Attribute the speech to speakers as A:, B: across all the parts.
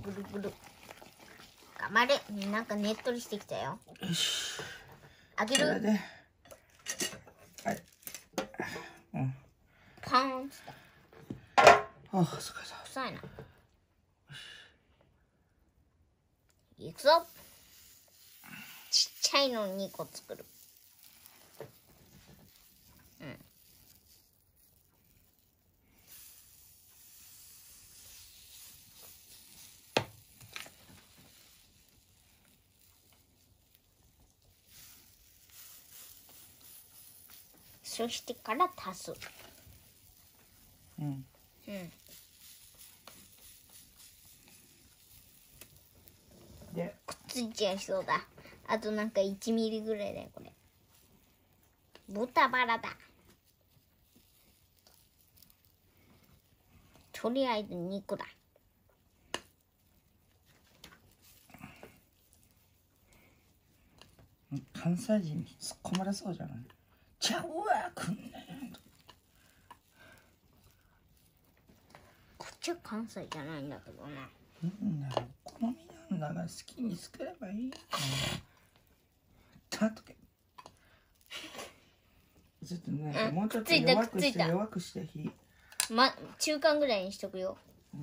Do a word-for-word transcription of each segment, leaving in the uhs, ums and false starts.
A: ぐるぐる。頑張れ。なんかねっとりしてきたよ。
B: よし。
A: あげる。
B: これで。はい。うん。
A: パーンって。
B: ああ、疲れた。
A: 臭いな。いくぞ。ちっちゃいのにこ作る。うん。そしてから足す。
B: うん。
A: うん。
B: で、
A: くっついちゃいそうだ。あとなんかいちミリぐらいだよ、これ。豚バラだ。とりあえず肉だ。
B: 関西人に突っ込まれそうじゃない？ちゃうわ、くんねん。
A: こっちは関西じゃないんだけどな。
B: うんだよ、お好みなんだから好きに作ればいい。たとけ。ちょっとね、
A: うん
B: もうちょっと
A: くっついた
B: 弱くして
A: くっついた
B: 弱くして火。
A: ま、中間ぐらいにしとくよ。
B: うん。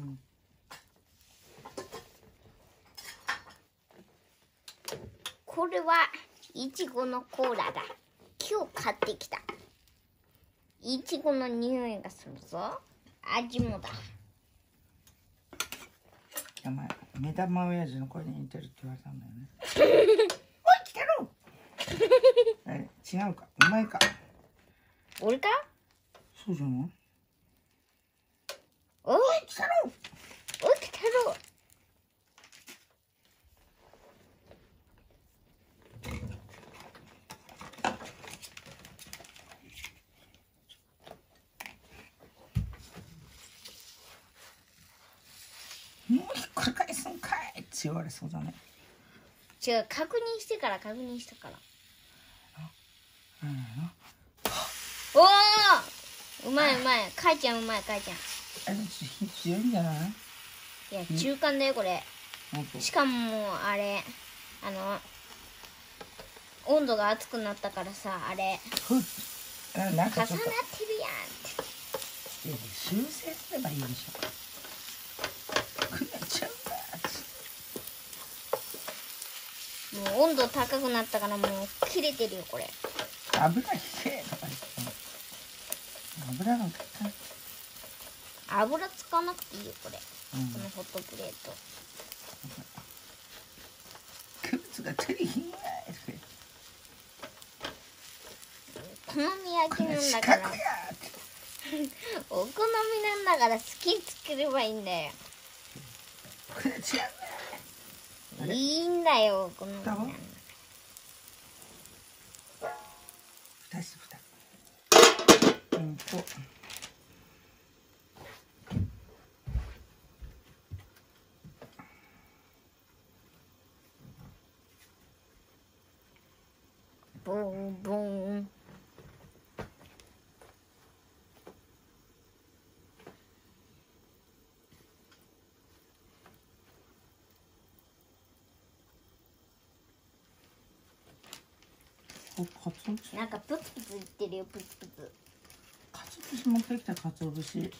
A: これはいちごのコーラだ。今日買ってきた。いちごの匂いがするぞ。味もだ。
B: やばい、目玉親父の声に似てるって言われたんだよね。おい、来たろ。え、違うか、うまいか。
A: 俺か？
B: そうじゃない？
A: おい、
B: 来たろ。
A: おい、来たろ。
B: もうひっくり返すんかいって言われそうだね。
A: 違う、確認してから確認したから。
B: うん。
A: おお、 うまいうまい。かいちゃんうまい、かいちゃん。
B: あれ火強いんじゃない？
A: いや、中間だよ、これ。
B: ほんと。
A: しかももう、あれ、あの、温度が熱くなったからさ、あれ、
B: ふっあなん
A: 重なってるやんっ
B: かちょっと
A: て。
B: いや修正すればいいでしょ。くねちゃうな。
A: もう温度高くなったからもう切れてるよ、これ。
B: 油引けとか言って油がかかん。
A: 油使わなくていいよ、これ。
B: うん
A: このホットプレート。
B: キャベツが照りひんやい。
A: お好み焼きなんだ
B: 四
A: から
B: 角やって
A: お好みなんだから好きに作ればいいんだよ。
B: くねちゃうね。
A: いいんだよ、お好みなんだから。
B: 蓋して蓋。うんと。
A: ボンボン。
B: おかつお節。
A: なんかプツプツ言ってるよ、プツプツ。
B: かつお節持ってきたかつお節。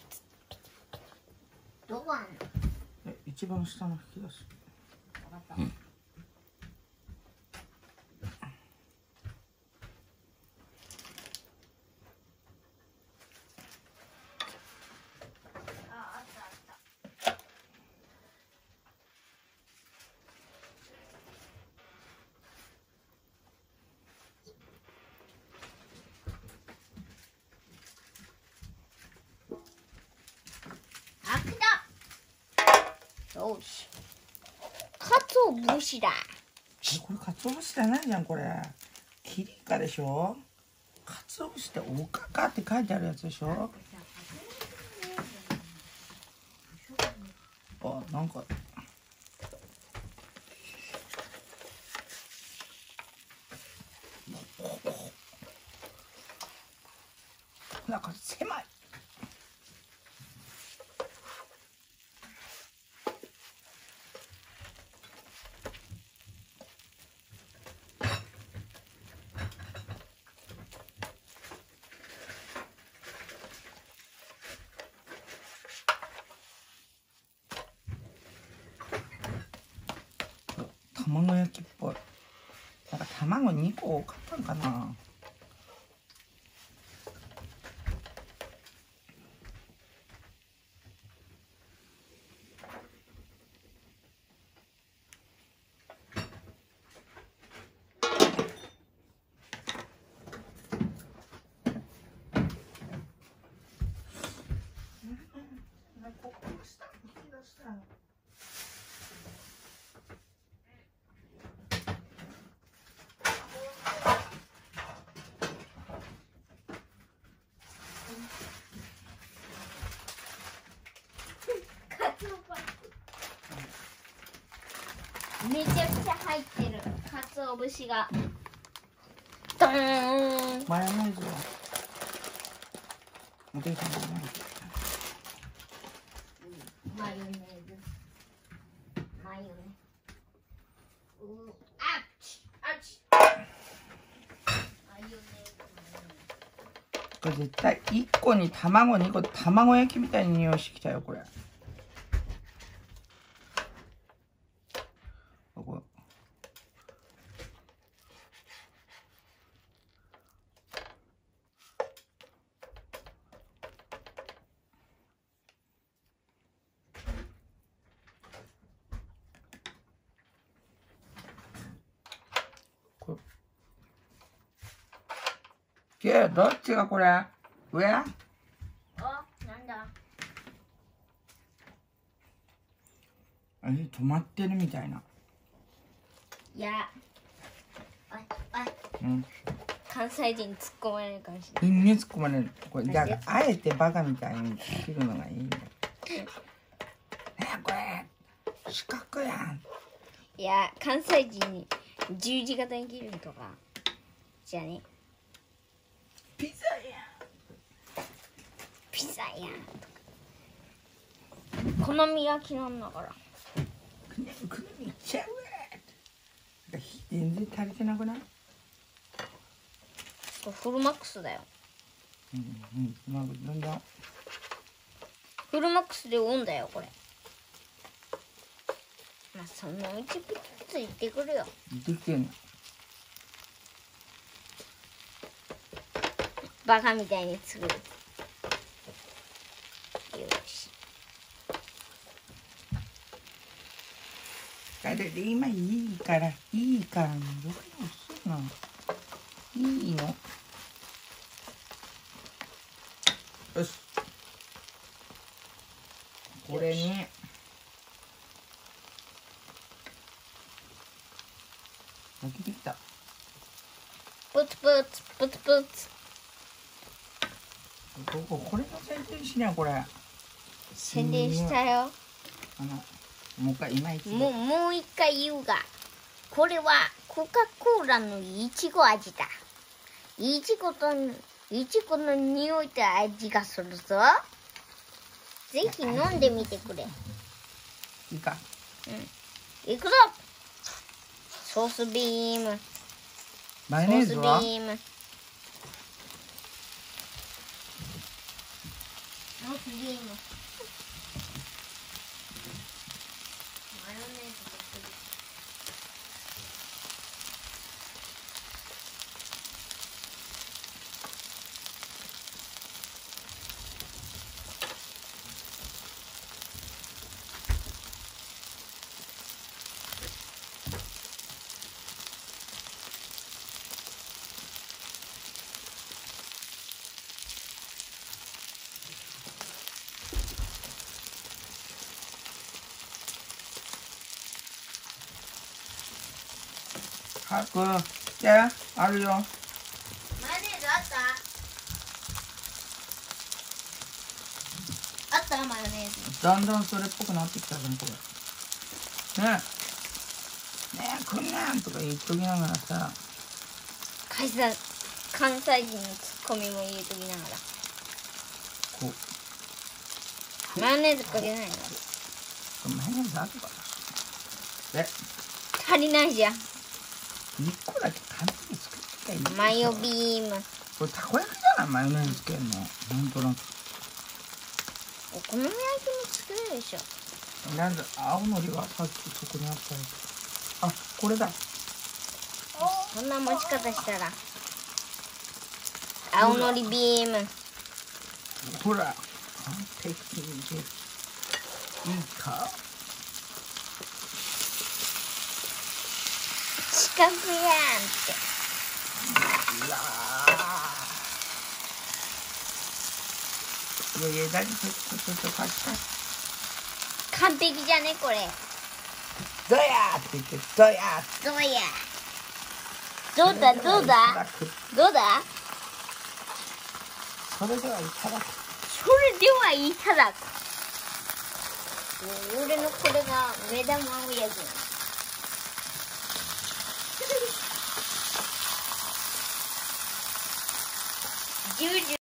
A: どこあんの？
B: え一番下の引き出し。
A: わかった。あ、来た。よし。かつお節だ。
B: えこれかつお節じゃないじゃんこれ。キリカでしょ。かつお節っておかかって書いてあるやつでしょ。あなんか。なんか狭い。卵焼きっぽい。なんか卵にこ多かったんかな。
A: めちゃくちゃ入ってる。かつお節が。ドーン。
B: マヨネーズは持ってきたんだね。
A: マヨネーズ。マヨネーズ。うー、あっち、あっち。マヨネーズ。
B: これ絶対いっこに卵にこ卵焼きみたいに匂いしてきたよこれ。ここれどっちがこれ上？
A: あ、なんだ。
B: え止まってるみたいな。
A: いや。おい、おい。
B: うん。
A: 関西人突っ込まれるかもしれない。
B: 全然突っ込まれる。これだからあえてバカみたいに切るのがいいんだよ。ねえこれ四角やん。
A: いや、関西人に十字型に切るとかじゃね。
B: ピザやん。
A: ピザやとか。好み焼きなんだから。
B: くねくねみいっちゃうわ。火全然足りてなくない？
A: これフルマックスだよ。
B: うんうん。なんかだんだん。
A: フルマックスでオンだよこれ。まあそのうちピッツ行ってくるよ。
B: できてんの。
A: バカみたいに作る。よし。
B: だって今いいからいいからどうすんの？いいの。よし。これに焼けてきた。
A: プツプツプツプツ。
B: こここれの宣伝しなこれ。
A: 宣伝したよ。
B: あのもう一回今一度。
A: もうもう一回言うが、これはコカ・コーラのいちご味だ。いちごといちごの匂いと味がするぞ。ぜひ飲んでみてくれ。
B: いいか。
A: うん。いくぞ。ソースビーム。
B: マヨネーズは？
A: ソースビーム。ソースビーム。マヨネーズでする。
B: 早く来て、あるよ。
A: マヨネーズあったあったマヨネーズ。
B: だんだんそれっぽくなってきたじゃんこれ。ねえねえこんなんとか言っときながらさ。
A: 関西関西人のツッコミも言うときながら。
B: こう
A: マヨネーズかけないの？
B: マヨネーズあるから。え
A: 足りないじゃん。
B: 一個だけ簡単に作っていい？
A: マヨビーム。
B: これたこ焼きじゃないマヨネーズつけんの。なんとなく。
A: お好み焼きも作れるでしょ。
B: なんで青のりがさっきそこにあったやつ。あこれだ。
A: そんな持ち方したら青のりビーム。
B: ほら完璧でいいか。
A: 四角やんって。
B: いやーいやいやだけちょっとちょっと貸して。
A: 完璧じゃねこれ。
B: どうやーって言ってどうやー。
A: どうや。どうだどうだどうだ。
B: それではいただく。
A: それではいただく。俺のこれが目玉おやじ。ジュージュー